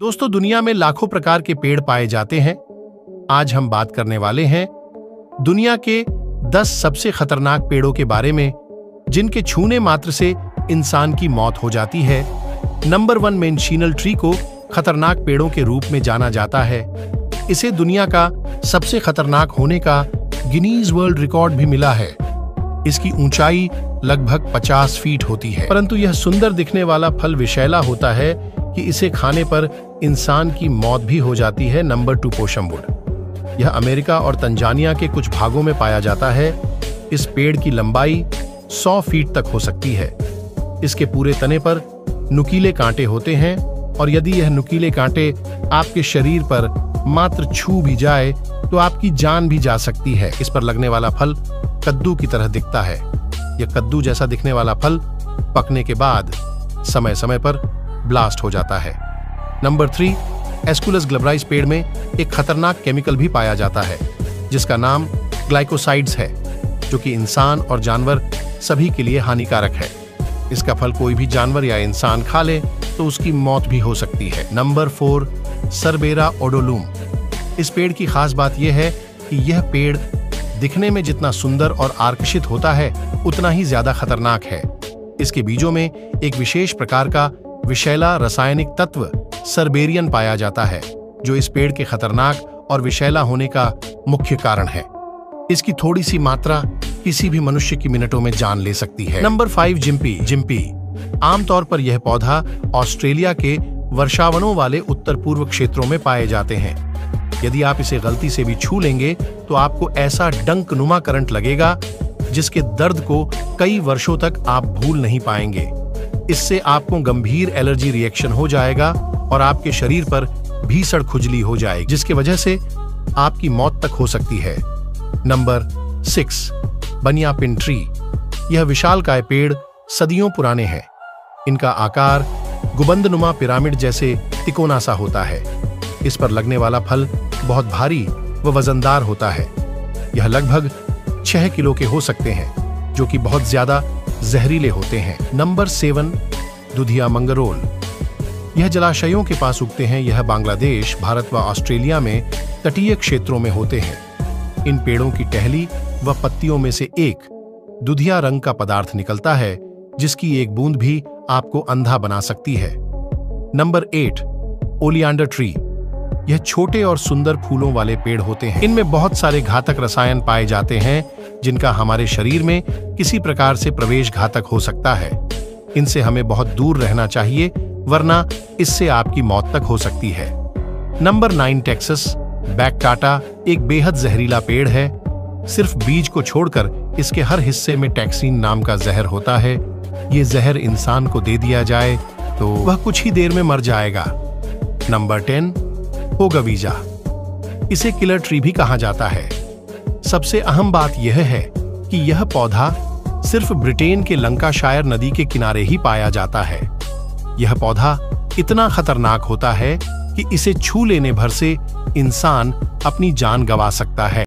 दोस्तों, दुनिया में लाखों प्रकार के पेड़ पाए जाते हैं। आज हम बात करने वाले हैं दुनिया के 10 सबसे खतरनाक पेड़ों के बारे में, जिनके छूने मात्र से इंसान की मौत हो जाती है। नंबर 1 मेंशिनल ट्री को खतरनाक पेड़ों के रूप में जाना जाता है। इसे दुनिया का सबसे खतरनाक होने का गिनीज वर्ल्ड रिकॉर्ड भी मिला है। इसकी ऊंचाई लगभग 50 फीट होती है, परंतु यह सुंदर दिखने वाला फल विषैला होता है कि इसे खाने पर इंसान की मौत भी हो जाती है। Number 2 poisonwood. यह अमेरिका और तंजानिया के कुछ भागों में पाया जाता है। इस पेड़ की लंबाई 100 फीट तक हो सकती है। इसके पूरे तने पर नुकीले कांटे होते हैं और यदि यह नुकीले कांटे आपके शरीर पर मात्र छू भी जाए तो आपकी जान भी जा सकती है। इस पर लगने वाला फल कद्दू की तरह दिखता है। यह कद्दू जैसा दिखने वाला फल पकने के बाद समय समय पर ब्लास्ट हो जाता है। नंबर 3 एस्कुलस ग्लबराइस पेड़ में एक खतरनाक केमिकल भी पाया जाता है, जिसका नाम ग्लाइकोसाइड्स है, जो कि इंसान और जानवर सभी के लिए हानिकारक है। इसका फल कोई भी जानवर या इंसान खा ले तो उसकी मौत भी हो सकती है। Number 4 cerbera odollam. इस पेड़ की खास बात यह है कि यह पेड़ दिखने में जितना सुंदर और आकर्षित होता है, उतना ही ज्यादा खतरनाक है। इसके बीजों में एक विशेष प्रकार का विषैला रासायनिक तत्व सरबेरियन पाया जाता है, जो इस पेड़ के खतरनाक और विषैला होने का मुख्य कारण है। इसकी थोड़ी सी मात्रा किसी भी मनुष्य की मिनटों में जान ले सकती है। Number 5 gympie. आमतौर पर यह पौधा ऑस्ट्रेलिया के वर्षावनों वाले उत्तर पूर्व क्षेत्रों में पाए जाते हैं। यदि आप इसे गलती से भी छू लेंगे तो आपको ऐसा डंकनुमा करंट लगेगा जिसके दर्द को कई वर्षों तक आप भूल नहीं पाएंगे। इससे आपको गंभीर एलर्जी रिएक्शन हो जाएगा और आपके शरीर पर भीषण खुजली हो जाएगी, जिसकी वजह से आपकी मौत तक हो सकती है। Number 6 bunya pine tree. यह विशालकाय पेड़ सदियों पुराने हैं। इनका आकार गुंबदनुमा पिरामिड जैसे तिकोना सा होता है। इस पर लगने वाला फल बहुत भारी व वजनदार होता है। यह लगभग 6 किलो के हो सकते हैं, जो कि बहुत ज्यादा जहरीले होते हैं। नंबर 7 दुधिया मंगरोल। यह जलाशयों के पास उगते हैं। यह बांग्लादेश, भारत व ऑस्ट्रेलिया में तटीय क्षेत्रों में होते हैं। इन पेड़ों की टहनी व पत्तियों में से एक दुधिया रंग का पदार्थ निकलता है, जिसकी एक बूंद भी आपको अंधा बना सकती है। Number 8 oleander tree. यह छोटे और सुंदर फूलों वाले पेड़ होते हैं। इनमें बहुत सारे घातक रसायन पाए जाते हैं, जिनका हमारे शरीर में किसी प्रकार से प्रवेश घातक हो सकता है। इनसे हमें बहुत दूर रहना चाहिए, वरना इससे आपकी मौत तक हो सकती है। नंबर 9 टेक्सास बैक्टाटा एक बेहद जहरीला पेड़ है। सिर्फ बीज को छोड़कर इसके हर हिस्से में टैक्सीन नाम का जहर होता है। ये जहर इंसान को दे दिया जाए तो वह कुछ ही देर में मर जाएगा। नंबर 10 पोगवीजा। इसे किलर ट्री भी कहा जाता है। सबसे अहम बात यह है कि यह पौधा सिर्फ ब्रिटेन के लंकाशायर नदी के किनारे ही पाया जाता है। यह पौधा इतना खतरनाक होता है कि इसे छू लेने भर से इंसान अपनी जान गंवा सकता है।